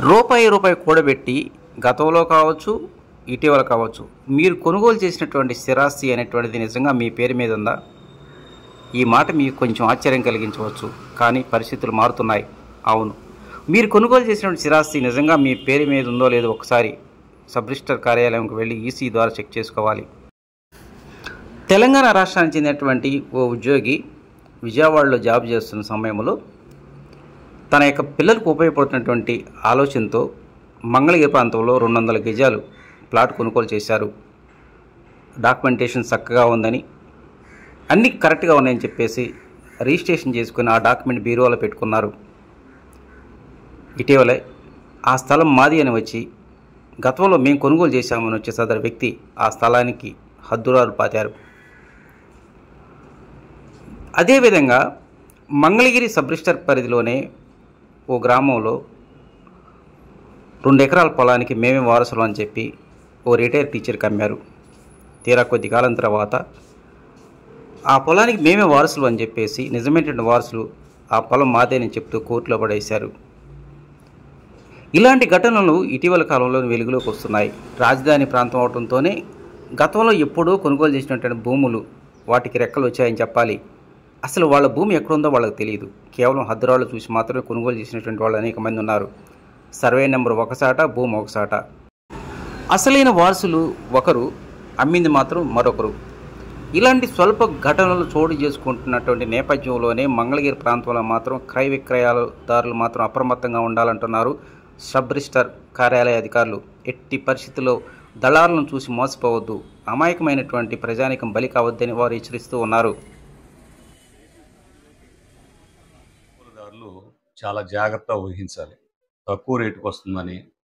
రూపాయి రూపాయి కూడబెట్టి గతంలో కావచ్చు, ఇటీవల కావచ్చు, మీరు కొనుగోలు చేసినటువంటి స్థిరాస్తి అనేటువంటిది నిజంగా మీ పేరు మీద ఉందా? ఈ మాట మీకు కొంచెం ఆశ్చర్యం కలిగించవచ్చు, కానీ పరిస్థితులు మారుతున్నాయి. అవును, మీరు కొనుగోలు చేసినటువంటి స్థిరాస్తి నిజంగా మీ పేరు మీద ఉందో లేదో ఒకసారి సబ్ రిజిస్టర్ కార్యాలయంకి వెళ్ళి ఈసీ ద్వారా చెక్ చేసుకోవాలి. తెలంగాణ రాష్ట్రానికి చెందినటువంటి ఓ ఉద్యోగి విజయవాడలో జాబ్ చేస్తున్న సమయంలో తన యొక్క పిల్లలకు ఉపయోగపడుతున్నటువంటి ఆలోచనతో మంగళగిరి ప్రాంతంలో 200 గజాలు ప్లాట్ కొనుగోలు చేశారు. డాక్యుమెంటేషన్ చక్కగా ఉందని, అన్నీ కరెక్ట్గా ఉన్నాయని చెప్పేసి రిజిస్ట్రేషన్ చేసుకుని ఆ డాక్యుమెంట్ బీరువాలో పెట్టుకున్నారు. ఇటీవలే ఆ స్థలం మాది అని వచ్చి గతంలో మేము కొనుగోలు చేశామని వచ్చే సదరు వ్యక్తి ఆ స్థలానికి హద్దురాలు పాతారు. అదేవిధంగా మంగళగిరి సబ్ రిజిస్టర్ పరిధిలోనే ఓ గ్రామంలో 2 ఎకరాల పొలానికి మేమే వారసులు అని చెప్పి ఓ రిటైర్ టీచర్కి అమ్మారు. తీరా కొద్ది కాలం తర్వాత ఆ పొలానికి మేమే వారసులు అని చెప్పేసి నిజమైనటువంటి వారసులు ఆ పొలం మాదేని చెప్తూ కోర్టులో పడేశారు. ఇలాంటి ఘటనలు ఇటీవల కాలంలో వెలుగులోకి వస్తున్నాయి. రాజధాని ప్రాంతం అవడంతోనే గతంలో ఎప్పుడూ కొనుగోలు చేసినటువంటి భూములు వాటికి రెక్కలు వచ్చాయని చెప్పాలి. అసలు వాళ్ళ భూమి ఎక్కడుందో వాళ్ళకి తెలియదు. కేవలం హద్దురాళ్ళు చూసి మాత్రమే కొనుగోలు చేసినటువంటి వాళ్ళు అనేక మంది ఉన్నారు. సర్వే నెంబర్ ఒకసాట, భూమి ఒకసాట. అసలైన వారసులు ఒకరు, అమ్మింది మాత్రం మరొకరు. ఇలాంటి స్వల్ప ఘటనలు చోటు చేసుకుంటున్నటువంటి నేపథ్యంలోనే మంగళగిరి ప్రాంతంలో మాత్రం క్రయ విక్రయాలదారులు మాత్రం అప్రమత్తంగా ఉండాలంటున్నారు సబ్ రిజిస్టర్ కార్యాలయ అధికారులు. ఎట్టి పరిస్థితుల్లో దళారులను చూసి మోసపోవద్దు, అమాయకమైనటువంటి ప్రజానికం బలి కావద్దని వారు హెచ్చరిస్తూ ఉన్నారు. చాలా జాగ్రత్త వహించాలి. తక్కువ రేటుకు వస్తుందని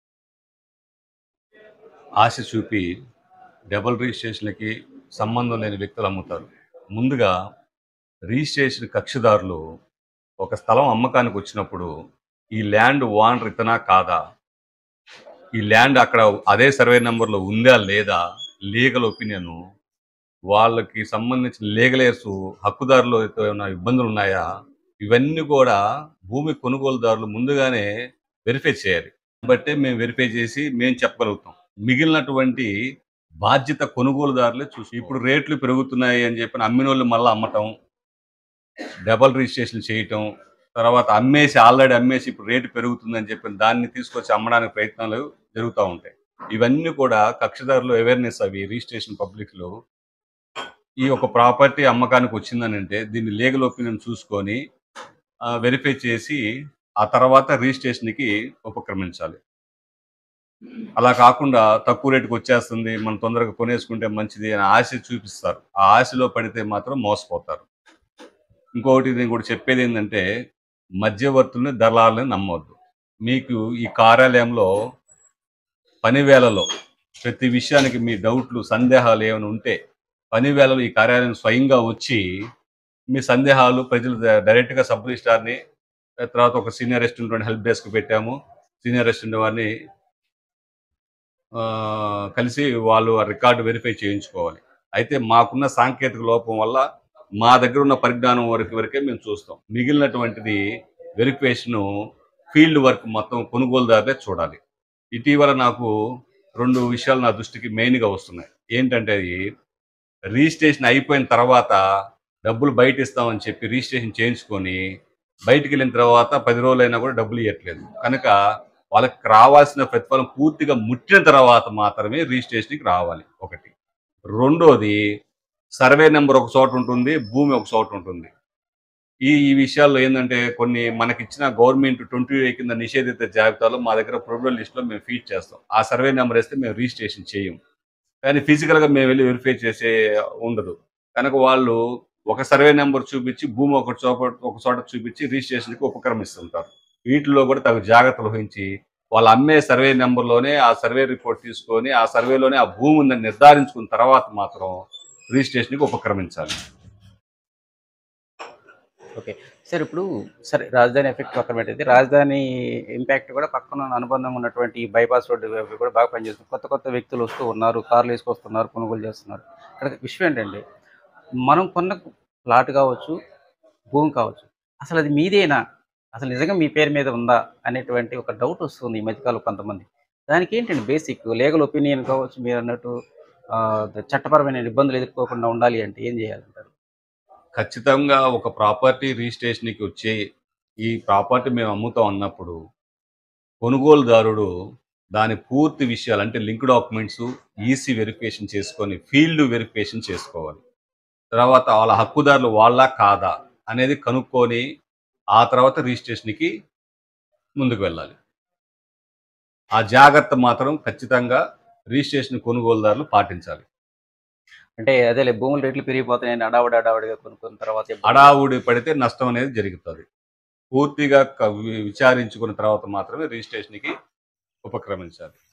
ఆశ చూపి డబుల్ రిజిస్ట్రేషన్లకి సంబంధం లేని వ్యక్తులు అమ్ముతారు. ముందుగా రిజిస్ట్రేషన్ కక్షిదారులు ఒక స్థలం అమ్మకానికి వచ్చినప్పుడు ఈ ల్యాండ్ ఓనర్ ఇతనా కాదా, ఈ ల్యాండ్ అక్కడ అదే సర్వే నెంబర్లో ఉందా లేదా, లీగల్ ఒపీనియన్, వాళ్ళకి సంబంధించిన లీగలేర్స్ హక్కుదారులు ఏమైనా ఇబ్బందులు ఉన్నాయా, ఇవన్నీ కూడా భూమి కొనుగోలుదారులు ముందుగానే వెరిఫై చేయాలి. బట్టే మేము వెరిఫై చేసి మేము చెప్పగలుగుతాం. మిగిలినటువంటి బాధ్యత కొనుగోలుదారులే చూసి. ఇప్పుడు రేట్లు పెరుగుతున్నాయి అని చెప్పి అమ్మిన వాళ్ళు మళ్ళీ అమ్మటం, డబల్ రిజిస్ట్రేషన్ చేయటం, తర్వాత ఆల్రెడీ అమ్మేసి ఇప్పుడు రేటు పెరుగుతుందని చెప్పి దాన్ని తీసుకొచ్చి అమ్మడానికి ప్రయత్నాలు జరుగుతూ ఉంటాయి. ఇవన్నీ కూడా కక్షిదారులు అవేర్నెస్, అవి రిజిస్ట్రేషన్ పబ్లిక్లో ఈ ఒక ప్రాపర్టీ అమ్మకానికి వచ్చిందని అంటే దీన్ని లీగల్ ఒపీనియన్ చూసుకొని వెరిఫై చేసి ఆ తర్వాత రిజిస్ట్రేషన్కి ఉపక్రమించాలి. అలా కాకుండా తక్కువ రేటుకి వచ్చేస్తుంది, మనం తొందరగా కొనేసుకుంటే మంచిది అని ఆశ చూపిస్తారు. ఆ ఆశలో పడితే మాత్రం మోసపోతారు. ఇంకొకటి నేను కూడా చెప్పేది ఏంటంటే, మధ్యవర్తుల్ని, దళాలని నమ్మవద్దు. మీకు ఈ కార్యాలయంలో పని వేళలో ప్రతి విషయానికి మీ డౌట్లు, సందేహాలు ఏమైనా ఉంటే పని వేళలో ఈ కార్యాలయం స్వయంగా వచ్చి మీ సందేహాలు ప్రజలు డైరెక్ట్గా సబ్ రిజిస్ట్రార్ని, తర్వాత ఒక సీనియర్ అసిస్టెంట్ హెల్ప్ డెస్క్ పెట్టాము, సీనియర్ అసిస్టెంట్ వారిని కలిసి వాళ్ళు ఆ రికార్డు వెరిఫై చేయించుకోవాలి. అయితే మాకున్న సాంకేతిక లోపం వల్ల మా దగ్గర ఉన్న పరిజ్ఞానం వరకే మేము చూస్తాం. మిగిలినటువంటిది వెరిఫికేషను ఫీల్డ్ వర్క్ మొత్తం కొనుగోలుదారులే చూడాలి. ఇటీవల నాకు 2 విషయాలు నా దృష్టికి మెయిన్గా వస్తున్నాయి. ఏంటంటే, అది రిజిస్ట్రేషన్ అయిపోయిన తర్వాత డబ్బులు బయట ఇస్తామని చెప్పి రిజిస్ట్రేషన్ చేయించుకొని బయటికి వెళ్ళిన తర్వాత 10 రోజులైనా కూడా డబ్బులు ఇవ్వట్లేదు. కనుక వాళ్ళకి రావాల్సిన ప్రతిఫలం పూర్తిగా ముట్టిన తర్వాత మాత్రమే రిజిస్ట్రేషన్కి రావాలి. ఒకటి. రెండోది, సర్వే నెంబర్ ఒక చోట ఉంటుంది, భూమి ఒక చోట ఉంటుంది. ఈ విషయాల్లో ఏంటంటే, కొన్ని మనకిచ్చిన గవర్నమెంట్ 20 కింద నిషేధిత జాబితాలో మా దగ్గర ప్రొబల్ లిస్ట్లో మేము ఫీడ్ చేస్తాం. ఆ సర్వే నెంబర్ వేస్తే మేము రిజిస్ట్రేషన్ చేయం. కానీ ఫిజికల్గా మేము వెళ్ళి వెరిఫై చేసే ఉండదు. కనుక వాళ్ళు ఒక సర్వే నెంబర్ చూపించి భూమి ఒక చోట చూపించి రిజిస్ట్రేషన్కి ఉపక్రమిస్తుంటారు. వీటిలో కూడా తగు జాగ్రత్తలు వహించి వాళ్ళు అమ్మే సర్వే నెంబర్లోనే ఆ సర్వే రిపోర్ట్ తీసుకొని ఆ సర్వేలోనే ఆ భూమి ఉందని నిర్ధారించుకున్న తర్వాత మాత్రం రిజిస్ట్రేషన్కి ఉపక్రమించాలి. ఓకే సార్, ఇప్పుడు సరే రాజధాని ఎఫెక్ట్ పక్కన పెట్టేది, రాజధాని ఇంపాక్ట్ కూడా పక్కన అనుబంధంగా ఉన్నటువంటి బైపాస్ రోడ్డు కూడా బాగా పనిచేస్తుంది. కొత్త కొత్త వ్యక్తులు వస్తూ ఉన్నారు, కార్లు వేసుకొస్తున్నారు, కొనుగోలు చేస్తున్నారు. ఇక్కడ విషయం ఏంటంటే, మనం కొన్న ప్లాట్ కావచ్చు, భూమి కావచ్చు, అసలు అది మీదేనా అసలు నిజంగా మీ పేరు మీద ఉందా అనేటువంటి ఒక డౌట్ వస్తుంది ఈ మధ్యకాలం కొంతమంది. దానికి ఏంటండి బేసిక్ లీగల్ ఒపీనియన్ కావచ్చు మీరన్నట్టు చట్టపరమైన ఇబ్బందులు ఎదుర్కోకుండా ఉండాలి అంటే ఏం చేయాలంటారు? ఖచ్చితంగా ఒక ప్రాపర్టీ రిజిస్ట్రేషన్‌కి వచ్చి, ఈ ప్రాపర్టీ మేము అమ్ముతాం అన్నప్పుడు, కొనుగోలుదారుడు దాని పూర్తి విషయాలు అంటే లింక్ డాక్యుమెంట్సు, ఈసీ వెరిఫికేషన్ చేసుకొని, ఫీల్డ్ వెరిఫికేషన్ చేసుకోవాలి. తర్వాత వాళ్ళ హక్కుదారులు వాళ్ళా? కాదా? అనేది కనుక్కొని, ఆ తర్వాత రిజిస్ట్రేషన్‌కి ముందుకు వెళ్ళాలి. ఆ జాగ్రత్త మాత్రం ఖచ్చితంగా రిజిస్ట్రేషన్ కొనుగోలుదారులు పాటించాలి. అంటే అదేలే భూముల రేట్లు పెరిగిపోతున్నాయని హడావుడిగా కొనుక్కున్న తర్వాత ఇబ్బందులు. హడావుడి పడితే నష్టం అనేది జరుగుతది. పూర్తిగా విచారించుకున్న తర్వాత మాత్రమే రిజిస్ట్రేషన్‌కి ఉపక్రమించాలి.